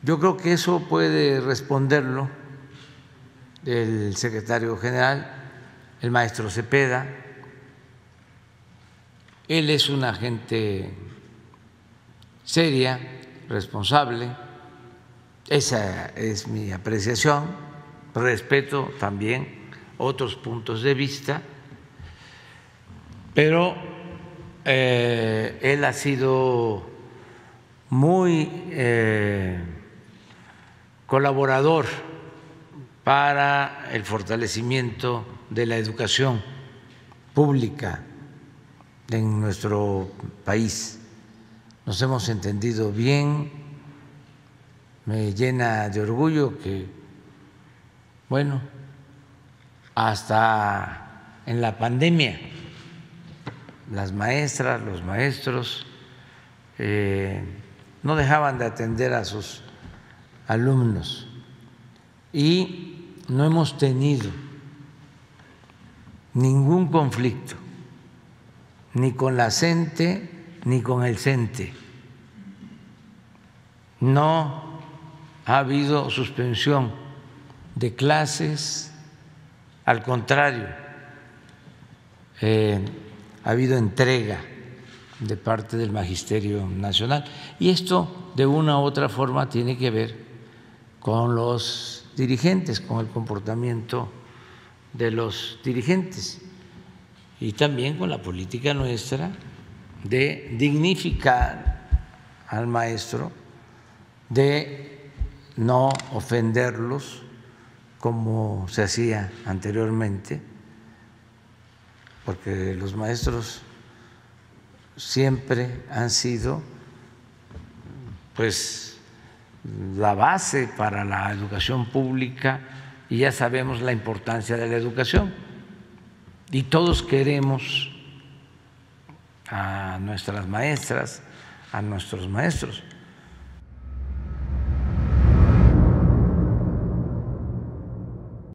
Yo creo que eso puede responderlo el secretario general, el maestro Cepeda. Él es una gente seria, responsable. Esa es mi apreciación. Respeto también otros puntos de vista, pero él ha sido muy colaborador para el fortalecimiento de la educación pública en nuestro país. Nos hemos entendido bien, me llena de orgullo que, bueno, hasta en la pandemia, las maestras, los maestros no dejaban de atender a sus alumnos y no hemos tenido ningún conflicto, ni con la CENTE ni con el CENTE. No ha habido suspensión de clases, al contrario, ha habido entrega de parte del Magisterio Nacional. Y esto, de una u otra forma, tiene que ver con los dirigentes, con el comportamiento de los dirigentes y también con la política nuestra de dignificar al maestro, de no ofenderlos como se hacía anteriormente, porque los maestros siempre han sido pues la base para la educación pública y ya sabemos la importancia de la educación y todos queremos a nuestras maestras, a nuestros maestros.